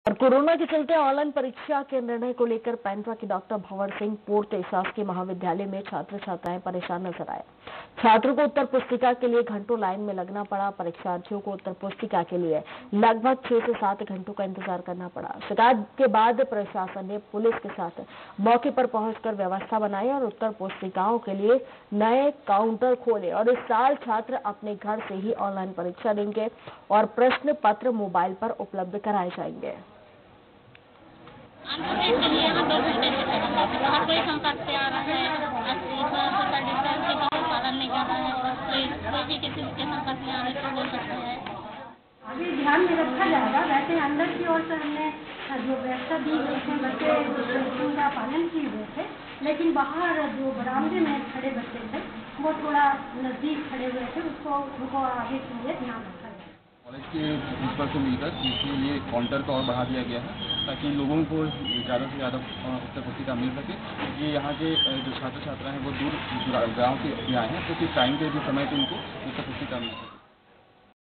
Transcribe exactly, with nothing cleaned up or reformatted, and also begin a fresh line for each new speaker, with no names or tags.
और कोरोना के चलते ऑनलाइन परीक्षा के निर्णय को लेकर पेंड्रा के डॉक्टर भंवर सिंह पूर्त शासकीय महाविद्यालय में छात्र छात्राएं परेशान नजर आए। छात्रों को उत्तर पुस्तिका के लिए घंटों लाइन में लगना पड़ा। परीक्षार्थियों को उत्तर पुस्तिका के लिए लगभग छह से सात घंटों का इंतजार करना पड़ा। शिकायत के बाद प्रशासन ने पुलिस के साथ मौके पर पहुंचकर व्यवस्था बनाई और उत्तर पुस्तिकाओं के लिए नए काउंटर खोले। और इस साल छात्र अपने घर से ही ऑनलाइन परीक्षा देंगे और प्रश्न पत्र मोबाइल पर उपलब्ध कराए जाएंगे।
यहाँ दो घंटे से हर कोई संकट से आ रहा है, सोशल डिस्टेंस का पालन नहीं कर रहा है, कोई कोई भी किसी के संकट में आने को बोल सकते हैं।
अभी ध्यान में रखा जाएगा। वैसे अंदर की ओर से हमने जो व्यवस्था दी है उसमें बच्चे डिस्टेंसिंग का पालन किए हुए थे, लेकिन बाहर जो बरामदे में खड़े बच्चे थे वो थोड़ा नजदीक खड़े हुए थे, उसको उनको आगे के लिए ध्यान रखा जाए।
कॉलेज के प्रिंसिपल से मिलकर इसके लिए काउंटर का और बढ़ा दिया गया है ताकि लोगों को ज़्यादा से ज़्यादा उत्तर पुस्तिका मिल सके। ये यहाँ के जो छात्र छात्रा हैं वो दूर गाँव से आए हैं, तो फिर टाइम के भी समय पे उनको उत्तर पुस्तिका मिल सके।